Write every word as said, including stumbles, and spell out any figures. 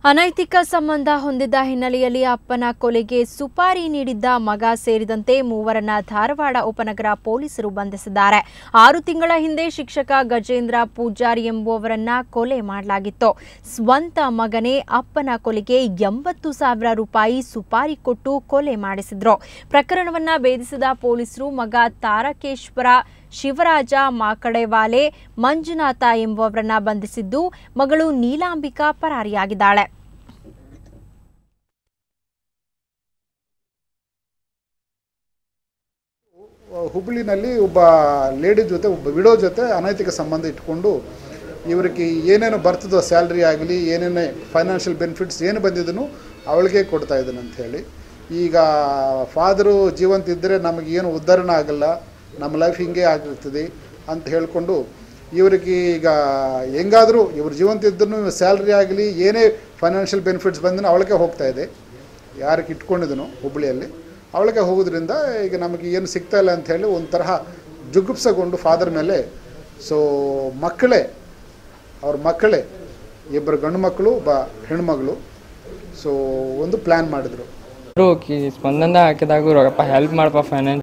ಅನೈತಿಕ ಸಂಬಂಧ ಹೊಂದಿದ್ದ ಹಿನ್ನೆಲೆಯಲ್ಲಿ ಅಪ್ಪನ ಕೊಲೆಗೆ ಸುಪಾರಿ ನೀಡಿದ್ದ ಮಗ ಸೇರಿದಂತೆ ಮೂವರನ್ನ ಧಾರವಾಡ ಉಪನಗರ ಪೊಲೀಸರು ಬಂಧಿಸಿದ್ದಾರೆ. ಆರು ತಿಂಗಳ ಹಿಂದೆ ಶಿಕ್ಷಕ ಗಜೇಂದ್ರ ಪೂಜಾರಿ ಎಂಬುವವರನ್ನ ಕೊಲೆ ಮಾಡಲಾಗಿತ್ತು. ಸ್ವಂತ ಮಗನೇ ಅಪ್ಪನ ಕೊಲೆಗೆ ಎಂಬತ್ತು ಸಾವಿರ ರೂಪಾಯಿ ಸುಪಾರಿ ಕೊಟ್ಟು ಕೊಲೆ ಮಾಡಿಸಿದ್ರು. ಪ್ರಕರಣವನ್ನ ಭೇದಿಸಿದ ಪೊಲೀಸರು ಮಗ ತಾರಕೇಶ್ವರ ಶಿವರಾಜ ಮಾಕಡೆವಾಲೆ ಮಂಜುನಾಥ ಎಂಬುವವರನ್ನ ಬಂಧಿಸಿದ್ದು, ಮಗಳು ನೀಲಾಂಬಿಕಾ ಪರಾರಿಯಾಗಿದ್ದಾಳೆ. ಹುಬ್ಬಳ್ಳಿನಲ್ಲಿ ಒಬ್ಬ ಲೇಡಿ ಜೊತೆ ಒಬ್ಬ ವಿಡೋ ಜೊತೆ ಅನೈತಿಕ ಸಂಬಂಧ ಇಟ್ಕೊಂಡು ಇವರಿಗೆ ಏನೇನು ಬರ್ತದೋ ಸ್ಯಾಲ್ರಿ ಆಗಲಿ ಏನೇನೇ ಫೈನಾನ್ಷಿಯಲ್ ಬೆನಿಫಿಟ್ಸ್ ಏನು ಬಂದಿದ್ದನು ಅವಳಿಗೆ ಕೊಡ್ತಾ ಇದ್ದಾನೆ ಅಂತ ಹೇಳಿ. ಈಗ ಫಾದರು ಜೀವಂತ ಇದ್ದರೆ ನಮಗೇನು ಉದ್ಧಾರಣ ಆಗಲ್ಲ, ನಮ್ಮ ಲೈಫ್ ಹಿಂಗೆ ಆಗಿರ್ತದೆ ಅಂತ ಹೇಳಿಕೊಂಡು ಇವರಿಗೆ ಈಗ ಹೆಂಗಾದರೂ ಇವ್ರ ಜೀವಂತ ಇದ್ರೂ ಸ್ಯಾಲ್ರಿ ಆಗಲಿ ಏನೇ ಫೈನಾನ್ಷಿಯಲ್ ಬೆನಿಫಿಟ್ಸ್ ಬಂದನು ಅವಳಿಗೆ ಹೋಗ್ತಾ ಇದೆ. ಯಾರಿಗೆ ಇಟ್ಕೊಂಡಿದ್ದನು ಹುಬ್ಬಳ್ಳಿಯಲ್ಲಿ ಅವಳಿಗೆ ಹೋಗೋದ್ರಿಂದ ಈಗ ನಮಗೆ ಏನು ಸಿಗ್ತಾ ಇಲ್ಲ ಅಂತ ಹೇಳಿ ಒಂದು ತರಹ ಜುಗುಪ್ಸಗೊಂಡು ಫಾದರ್ ಮೇಲೆ, ಸೊ ಮಕ್ಕಳೇ ಅವ್ರ ಮಕ್ಕಳೇ ಇಬ್ಬರು ಗಂಡು ಮಕ್ಕಳು ಒಬ್ಬ ಹೆಣ್ಮಗಳು ಸೊ ಒಂದು ಪ್ಲ್ಯಾನ್ ಮಾಡಿದ್ರು. ಸ್ಪಂದನ ಹಾಕಿದಾಗ ರೊಕ್ಕಪ್ಪ ಹೆಲ್ಪ್ ಮಾಡಪ್ಪ ಫೈನಾನ್ಸ್